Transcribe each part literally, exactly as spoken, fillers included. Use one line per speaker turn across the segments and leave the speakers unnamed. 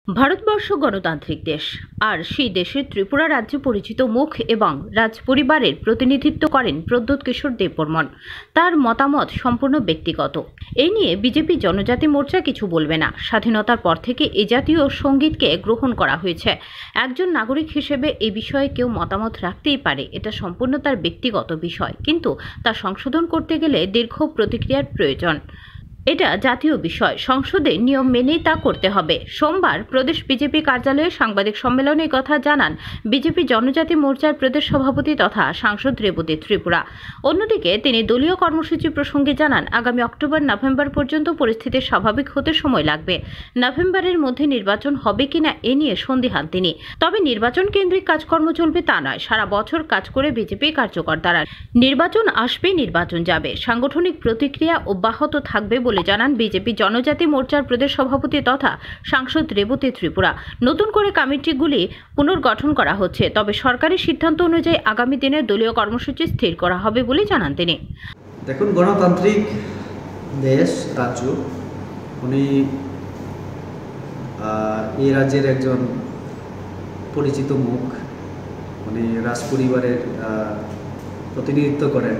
ভারতবর্ষ গণতান্ত্রিক দেশ, আর সেই দেশের ত্রিপুরা রাজ্যে পরিচিত মুখ এবং রাজপরিবারের প্রতিনিধিত্ব করেন প্রদ্যোৎ কিশোর দেববর্মন। তার মতামত সম্পূর্ণ ব্যক্তিগত। এই নিয়ে বিজেপি জনজাতি মোর্চা কিছু বলবে না। স্বাধীনতার পর থেকে এ জাতীয় সঙ্গীতকে গ্রহণ করা হয়েছে। একজন নাগরিক হিসেবে এ বিষয়ে কেউ মতামত রাখতেই পারে, এটা সম্পূর্ণ তার ব্যক্তিগত বিষয়, কিন্তু তা সংশোধন করতে গেলে দীর্ঘ প্রতিক্রিয়ার প্রয়োজন। এটা জাতীয় বিষয়, সংসদে নিয়ম মেনেই তা করতে হবে। সোমবার প্রদেশ বিজেপি কার্যালয়ে সাংবাদিক সম্মেলনে কথা জানান বিজেপি জনজাতি মোর্চার প্রদেশ সভাপতি তথা সাংসদ রেবতী ত্রিপুরা। অন্যদিকে তিনি দলীয় কর্মসূচি প্রসঙ্গে জানান, আগামী অক্টোবর নভেম্বর পর্যন্ত পরিস্থিতি স্বাভাবিক হতে সময় লাগবে। নভেম্বরের মধ্যে নির্বাচন হবে কিনা এ নিয়ে সন্দিহান তিনি। তবে নির্বাচন কেন্দ্রিক কাজকর্ম চলবে তা নয়, সারা বছর কাজ করে বিজেপি কার্যকর্তারা। নির্বাচন আসবে, নির্বাচন যাবে, সাংগঠনিক প্রতিক্রিয়া অব্যাহত থাকবে বলে জানান বিজেপি জনজাতি মোর্চার প্রদেশ সভাপতি তথা সাংসদ রেবতী ত্রিপুরা। নতুন করে কমিটিগুলি পুনর্গঠন করা হচ্ছে, তবে সরকারি সিদ্ধান্ত অনুযায়ী আগামী দিনে দলীয় কর্মসূচি স্থির করা হবে বলে জানান তিনি।
দেখুন, গণতান্ত্রিক দেশ, রাজ্য, উনি এই রাজ্যের একজন পরিচিত মুখ, উনি রাজপরিবারের প্রতিনিধিত্ব করেন।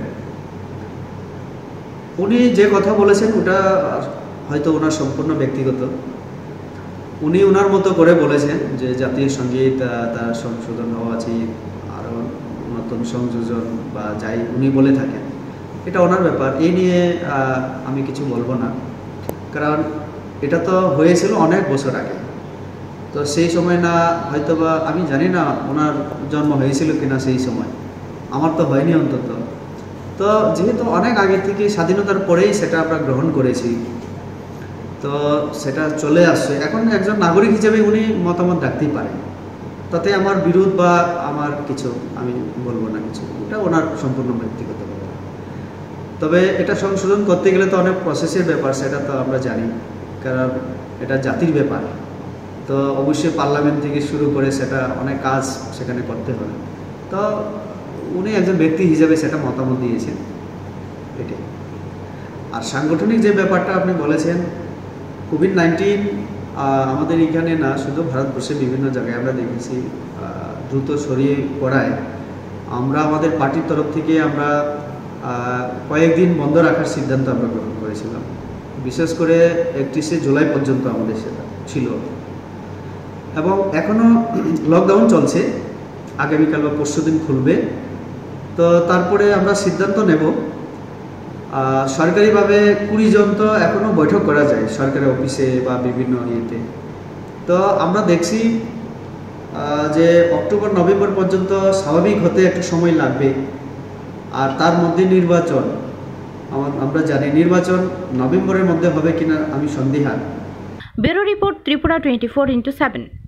উনি যে কথা বলেছেন ওটা হয়তো ওনার সম্পূর্ণ ব্যক্তিগত। উনি ওনার মতো করে বলেছেন যে জাতীয় সঙ্গীত তার সংশোধন হওয়া উচিত, আরও নতুন সংযোজন বা যাই উনি বলে থাকেন, এটা ওনার ব্যাপার। এই নিয়ে আমি কিছু বলবো না, কারণ এটা তো হয়েছিল অনেক বছর আগে। তো সেই সময় না হয়তো বা আমি জানি না ওনার জন্ম হয়েছিল কিনা সেই সময়, আমার তো হয়নি অন্তত। তো যেহেতু অনেক আগে থেকে স্বাধীনতার পরেই সেটা আমরা গ্রহণ করেছি, তো সেটা চলে আসছে। এখন একজন নাগরিক হিসেবে উনি মতামত রাখতেই পারেন, তাতে আমার বিরোধ বা আমার কিছু আমি বলবো না কিছু, ওটা ওনার সম্পূর্ণ ব্যক্তিগত ব্যাপার। তবে এটা সংশোধন করতে গেলে তো অনেক প্রসেসের ব্যাপার, সেটা তো আমরা জানি, কারণ এটা জাতির ব্যাপার। তো অবশ্যই পার্লামেন্ট থেকে শুরু করে সেটা অনেক কাজ সেখানে করতে হবে। তো উনি একজন ব্যক্তি হিসেবে সেটা মতামত দিয়েছেন, এটাই। আর সাংগঠনিক যে ব্যাপারটা আপনি বলেছেন, কোভিড নাইন্টিন আমাদের এখানে না, শুধু ভারতবর্ষের বিভিন্ন জায়গায় আমরা দেখেছি দ্রুত ছড়িয়ে পড়ায় আমরা আমাদের পার্টির তরফ থেকে আমরা কয়েকদিন বন্ধ রাখার সিদ্ধান্ত আমরা গ্রহণ করেছিলাম। বিশেষ করে একত্রিশে জুলাই পর্যন্ত আমাদের সেটা ছিল, এবং এখনও লকডাউন চলছে, আগামীকাল বা পরশু দিন খুলবে। তো তারপরে আমরা সিদ্ধান্ত নেব। সরকারিভাবে কুড়ি জন তো এখনও বৈঠক করা যায় সরকারি অফিসে বা বিভিন্ন ইয়েতে। তো আমরা দেখছি যে অক্টোবর নভেম্বর পর্যন্ত স্বাভাবিক হতে একটু সময় লাগবে, আর তার মধ্যে নির্বাচন আমরা জানি নির্বাচন নভেম্বরের মধ্যে হবে কিনা আমি সন্দিহান।
Bureau report, Tripura twenty four into seven.